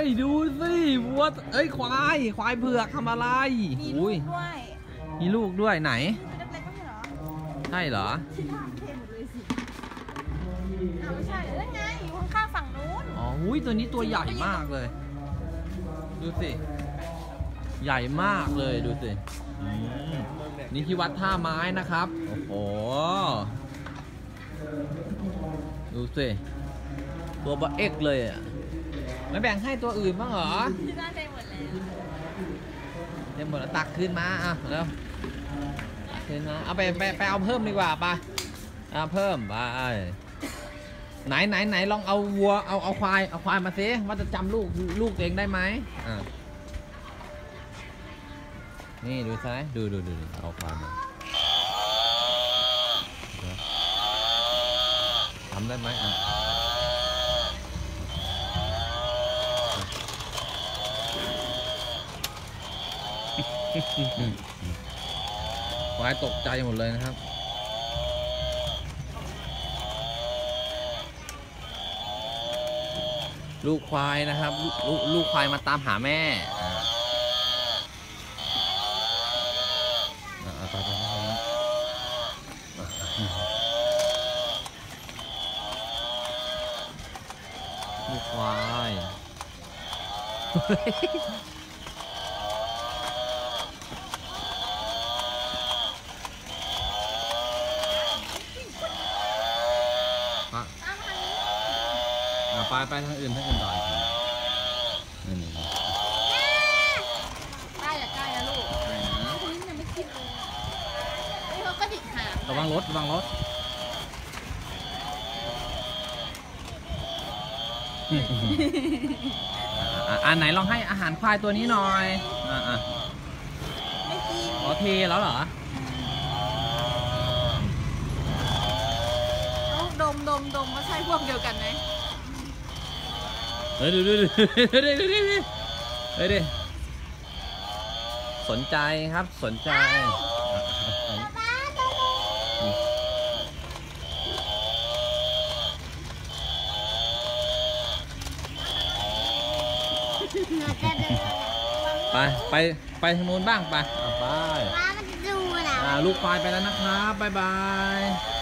ดูสิวัวเอ้ยควายเผือกทำอะไรมีลูกด้วยมีลูกด้วยไหนเล็กๆไม่ใช่เหรอที่ทางเทหมดเลยสิไม่ใช่แล้วไงอยู่ข้างๆฝั่งนู้นอ๋อตัวนี้ตัวใหญ่มากเลยดูสิใหญ่มากเลยดูสินี่ที่วัดท่าไม้นะครับโอ้โหดูสิตัวบะเอ็กเลยอ่ะไม่แบ่งให้ตัวอื่นบ้างเหรอที่น่าเต็มหมดแล้วเต็มหมดแล้วตักขึ้นมาอ่ะแล้วขึ้นมาเอาไปเอาเพิ่มดีกว่าไปเอาเพิ่มไปไหนลองเอาวัวเอาควายมาสิว่าจะจำลูกเองได้ไหมนี่ดูซ้ายดูเอาควายมาทำได้ไหมควายตกใจหมดเลยนะครับลูกควายนะครับลูกควายมาตามหาแม่ไปลูกควายไปทางอื่นต่อใกล้อะลูกคนนี้ยังไม่คิดเลยเขาก็ดิกหางระวังรถไหนลองให้อาหารควายตัวนี้หน่อยไม่กินอ๋อเทแล้วเหรอดมว่าใช่พวกเดียวกันไหมดูดิสนใจครับสนใจไปทางนู้นบ้างไปมันจะดูนะลูกควายไปแล้วนะครับบ๊ายบาย